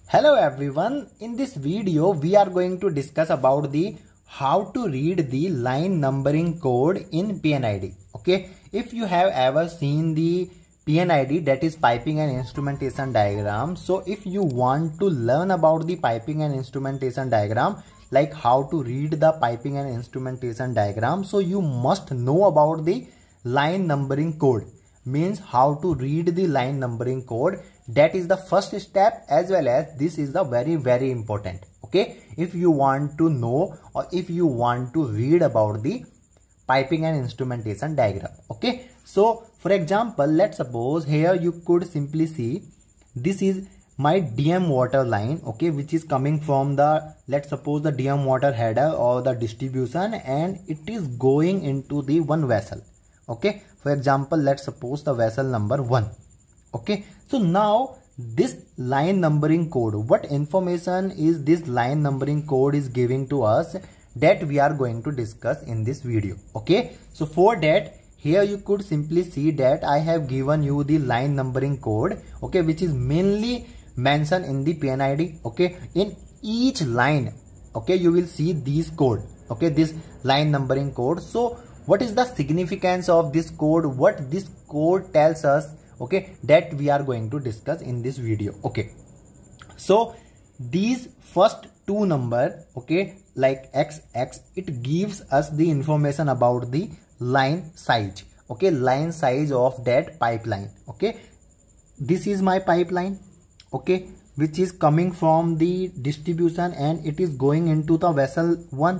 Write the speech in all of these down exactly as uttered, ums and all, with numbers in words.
Hello everyone, in this video we are going to discuss about the how to read the line numbering code in P N I D. Okay, if you have ever seen the P N I D, that is piping and instrumentation diagram. So if you want to learn about the piping and instrumentation diagram, like how to read the piping and instrumentation diagram, so you must know about the line numbering code. Means how to read the line numbering code. That is the first step, as well as this is the very very important. Okay, if you want to know or if you want to read about the piping and instrumentation diagram. Okay, so for example, let's suppose here you could simply see this is my D M water line, okay, which is coming from the, let's suppose, the D M water header or the distribution, and it is going into the one vessel. Okay, for example, let's suppose the vessel number one. Okay, so now this line numbering code, what information is this line numbering code is giving to us, that we are going to discuss in this video. Okay, so for that, here you could simply see that I have given you the line numbering code, okay, which is mainly mentioned in the P N I D. Okay, in each line, okay, you will see these code, okay, this line numbering code. So what is the significance of this code, what this code tells us, okay, that we are going to discuss in this video. Okay, so these first two number, okay, like X X, it gives us the information about the line size, okay, line size of that pipeline. Okay, this is my pipeline, okay, which is coming from the distribution and it is going into the vessel one,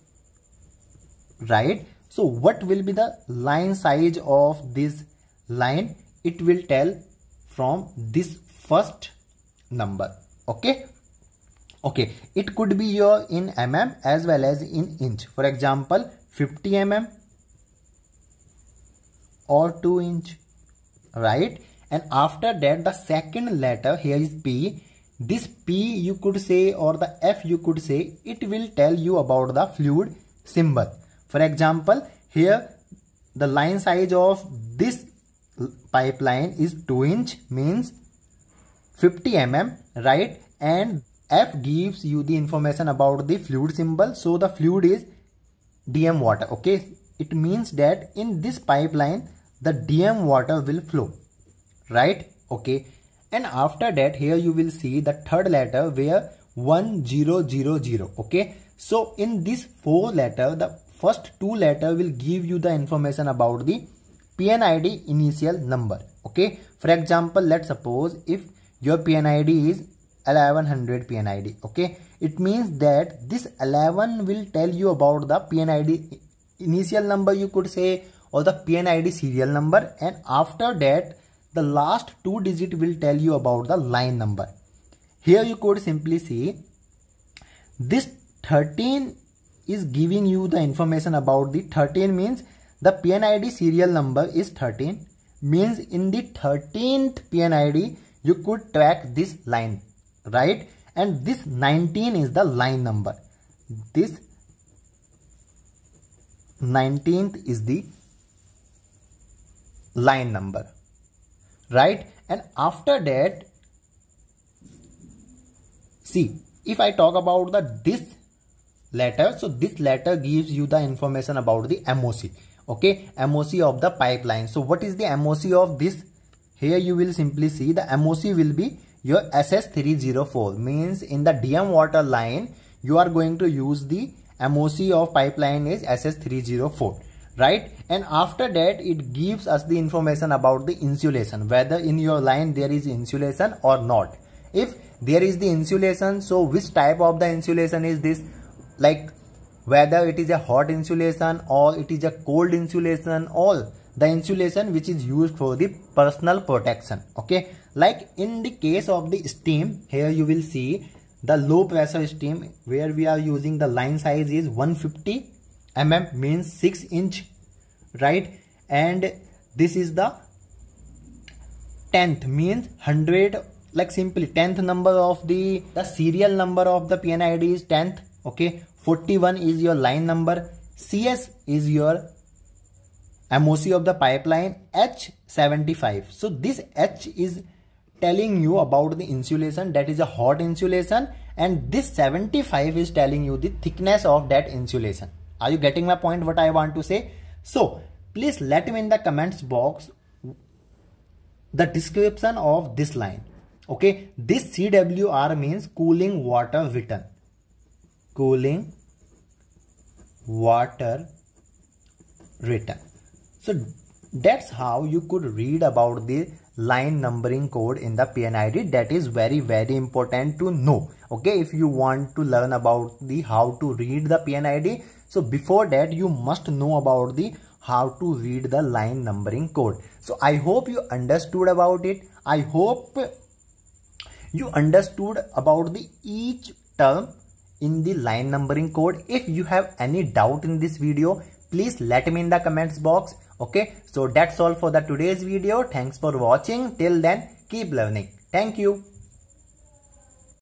right? So what will be the line size of this line? It will tell from this first number. Okay, okay, it could be your in mm as well as in inch. For example, fifty millimeters or two inch, right? And after that, the second letter here is P. This P you could say, or the F you could say, it will tell you about the fluid symbol. For example, here the line size of this pipeline is two inch, means fifty millimeters, right? And F gives you the information about the fluid symbol. So the fluid is D M water. Okay, it means that in this pipeline the D M water will flow, right? Okay, and after that, here you will see the third letter where one zero zero zero. Okay, so in this four letter, the first two letter will give you the information about the P N I D initial number. Okay, for example, let's suppose if your P N I D is eleven hundred P N I D. Okay, it means that this eleven will tell you about the P N I D initial number, you could say, or the P N I D serial number, and after that the last two digit will tell you about the line number. Here you could simply see this thirteen is giving you the information about the thirteen, means the P N I D serial number is thirteen, means in the thirteenth P N I D you could track this line, right? And this nineteen is the line number. This nineteenth is the line number, right? And after that, see, if I talk about the this letter, so this letter gives you the information about the M O C. Okay, M O C of the pipeline. So what is the M O C of this? Here you will simply see the M O C will be your S S three zero four, means in the D M water line you are going to use the M O C of pipeline is S S three zero four, right? And after that, it gives us the information about the insulation, whether in your line there is insulation or not. If there is the insulation, so which type of the insulation is this, like whether it is a hot insulation or it is a cold insulation, or the insulation which is used for the personal protection. Okay, like in the case of the steam, here you will see the low pressure steam where we are using the line size is one fifty millimeters, means six inch, right? And this is the tenth, means one hundred, like simply tenth number of the the serial number of the P N I D is tenth. Okay, forty-one is your line number, C S is your M O C of the pipeline, H seventy-five. So this H is telling you about the insulation, that is a hot insulation, and this seventy-five is telling you the thickness of that insulation. Are you getting my point, what I want to say? So please let me in the comments box the description of this line. Okay, this C W R means cooling water return. Cooling water return. So that's how you could read about the line numbering code in the P N I D. That is very very important to know. Okay, if you want to learn about the how to read the P N I D, so before that you must know about the how to read the line numbering code. So I hope you understood about it. I hope you understood about the each term in the line numbering code. If you have any doubt in this video, please let me in the comments box. Okay, so that's all for the today's video. Thanks for watching. Till then, keep learning. Thank you.